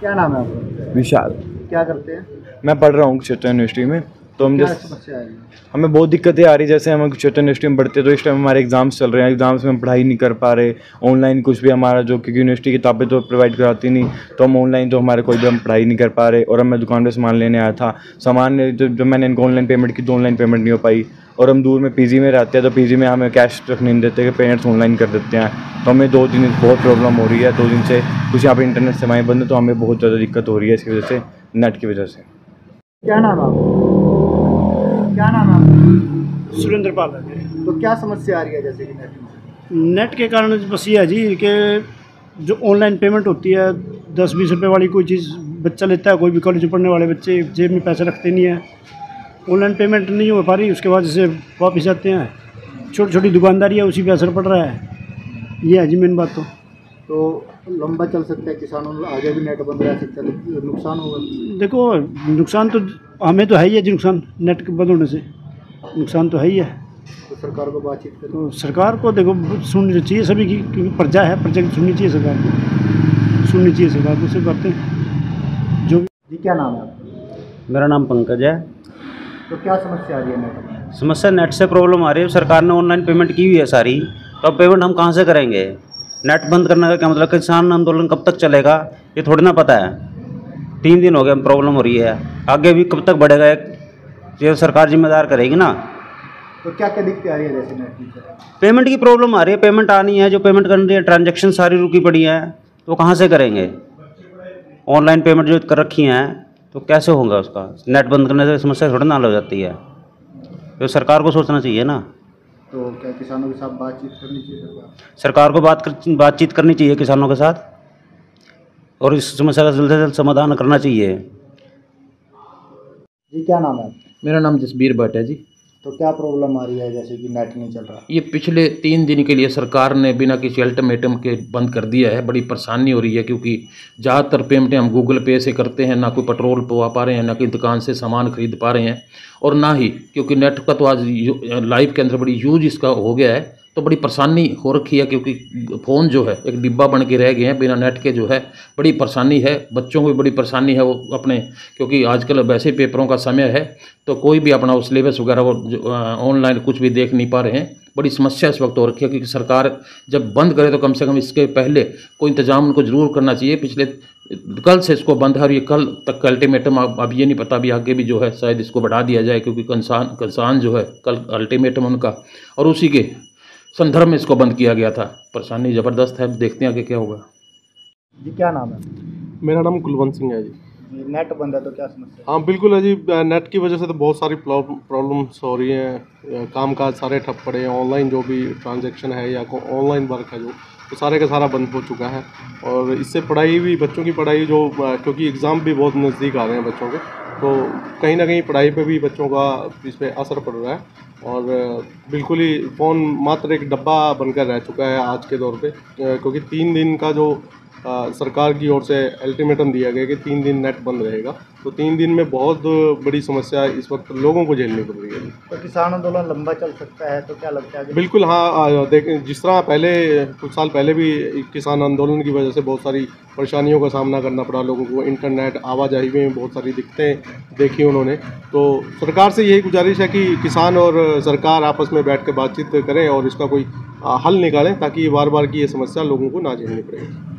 क्या नाम है आपका? विशाल। क्या करते हैं? मैं पढ़ रहा हूँ कुरुक्षेत्र यूनिवर्सिटी में। तो हम क्या समस्या है? हमें बहुत दिक्कतें आ रही, जैसे हम कुरुक्षेत्र यूनिवर्सिटी में पढ़ते हैं तो इस टाइम हमारे एग्जाम्स चल रहे हैं, एग्जाम्स में हम पढ़ाई नहीं कर पा रहे। ऑनलाइन कुछ भी हमारा जो, क्योंकि यूनिवर्सिटी किताबें तो प्रोवाइड कराती नहीं, तो हम ऑनलाइन तो हमारे कोई भी हम पढ़ाई नहीं कर पा रहे। और अब मैं दुकान पर सामान लेने आया था, सामान जब मैंने इनको ऑनलाइन पेमेंट की तो ऑनलाइन पेमेंट नहीं हो पाई। और हम दूर में पीजी में रहते हैं तो पीजी में हमें कैश रखने नहीं देते, कि पेरेंट्स ऑनलाइन कर देते हैं। तो हमें 2 दिन बहुत प्रॉब्लम हो रही है, 2 दिन से कुछ यहाँ पर इंटरनेट सेवाएँ बंद है, तो हमें बहुत ज़्यादा दिक्कत हो रही है इसकी वजह से, नेट की वजह से। क्या नाम है आपका? क्या नाम है आपका? सुरेंद्र पाल है। तो क्या समस्या आ रही है जैसे कि नेट के कारण बस ये है जी कि जो ऑनलाइन पेमेंट होती है 10-20 रुपये वाली कोई चीज़ बच्चा लेता है, कोई भी कॉलेज में पढ़ने वाले बच्चे जेब में पैसे रखते नहीं है, ऑनलाइन पेमेंट नहीं हो पा रही, उसके बाद जैसे वापस आते हैं, छोटी छोटी दुकानदारी है उसी पे असर पड़ रहा है। ये है जी मेन बात। तो लंबा चल सकता है, किसानों आगे भी नेट बंद रह सकता है तो नुकसान होगा। देखो नुकसान तो हमें तो है ही है जी, नुकसान नेट के बंद होने से नुकसान तो है ही है। तो सरकार को बातचीत करें। तो सरकार को देखो सुननी चाहिए सभी की, क्योंकि प्रजा है, प्रजा की सुननी चाहिए सरकार को, सुननी चाहिए सरकार को, सब बातें जो भी। जी क्या नाम है आपका? मेरा नाम पंकज है। तो क्या समस्या आ रही है नेट में? समस्या नेट से प्रॉब्लम आ रही है। सरकार ने ऑनलाइन पेमेंट की हुई है सारी, तो अब पेमेंट हम कहाँ से करेंगे? नेट बंद करने का क्या मतलब? किसान आंदोलन कब तक चलेगा ये थोड़ी ना पता है। 3 दिन हो गए प्रॉब्लम हो रही है, आगे भी कब तक बढ़ेगा ये सरकार जिम्मेदार करेगी ना। तो क्या क्या दिक्कत आ रही है जैसे नेट में? पेमेंट की प्रॉब्लम आ रही है, पेमेंट आनी है, जो पेमेंट करनी है ट्रांजैक्शन सारी रुकी पड़ी है, तो कहाँ से करेंगे? ऑनलाइन पेमेंट जो कर रखी हैं तो कैसे होगा उसका? नेट बंद करने से समस्या थोड़ी ना हल हो जाती है, तो सरकार को सोचना चाहिए ना। तो क्या किसानों के साथ बातचीत करनी चाहिए? सरकार को बातचीत करनी चाहिए किसानों के साथ, और इस समस्या का जल्द से जल्द समाधान करना चाहिए। जी क्या नाम है? मेरा नाम जसबीर भट्ट है जी। तो क्या प्रॉब्लम आ रही है जैसे कि नेट नहीं चल रहा? ये पिछले 3 दिन के लिए सरकार ने बिना किसी अल्टीमेटम के बंद कर दिया है। बड़ी परेशानी हो रही है, क्योंकि ज़्यादातर पेमेंटें हम गूगल पे से करते हैं, ना कोई पेट्रोल पवा पा रहे हैं, ना कोई दुकान से सामान खरीद पा रहे हैं, और ना ही क्योंकि नेट का तो आज लाइफ के अंदर बड़ी यूज इसका हो गया है, तो बड़ी परेशानी हो रखी है। क्योंकि फ़ोन जो है एक डिब्बा बन के रह गए हैं बिना नेट के, जो है बड़ी परेशानी है। बच्चों को भी बड़ी परेशानी है, वो अपने, क्योंकि आजकल वैसे पेपरों का समय है, तो कोई भी अपना सिलेबस वगैरह वो ऑनलाइन कुछ भी देख नहीं पा रहे हैं। बड़ी समस्या इस वक्त हो रखी है, क्योंकि सरकार जब बंद करे तो कम से कम इसके पहले कोई इंतजाम उनको ज़रूर करना चाहिए। पिछले कल से इसको बंद है, और ये कल तक का अल्टीमेटम, अब ये नहीं पता अभी आगे भी जो है शायद इसको बढ़ा दिया जाए, क्योंकि किसान जो है कल अल्टीमेटम उनका, और उसी के संदर्भ में इसको बंद किया गया था। परेशानी ज़बरदस्त है, देखते हैं आगे क्या होगा। जी क्या नाम है? मेरा नाम कुलवंत सिंह है जी। नेट बंद है तो क्या समस्या? हाँ बिल्कुल है जी, नेट की वजह से तो बहुत सारी प्रॉब्लम्स हो रही हैं। कामकाज सारे ठप पड़े हैं, ऑनलाइन जो भी ट्रांजैक्शन है या ऑनलाइन वर्क है जो, तो सारे का सारा बंद हो चुका है। और इससे पढ़ाई भी, बच्चों की पढ़ाई जो, क्योंकि एग्ज़ाम भी बहुत नज़दीक आ रहे हैं बच्चों के, तो कहीं ना कहीं पढ़ाई पे भी बच्चों का इस पर असर पड़ रहा है। और बिल्कुल ही फ़ोन मात्र एक डब्बा बनकर रह चुका है आज के दौर पे, क्योंकि 3 दिन का जो सरकार की ओर से अल्टीमेटम दिया गया कि 3 दिन नेट बंद रहेगा, तो 3 दिन में बहुत बड़ी समस्या इस वक्त लोगों को झेलनी पड़ रही है। तो किसान आंदोलन लंबा चल सकता है तो क्या लगता है? बिल्कुल हाँ, देखें जिस तरह पहले कुछ साल पहले भी किसान आंदोलन की वजह से बहुत सारी परेशानियों का सामना करना पड़ा लोगों को, इंटरनेट आवाजाही में बहुत सारी दिक्कतें देखी उन्होंने। तो सरकार से यही गुजारिश है कि किसान और सरकार आपस में बैठ कर बातचीत करें और इसका कोई हल निकालें, ताकि बार बार की ये समस्या लोगों को ना झेलनी पड़े।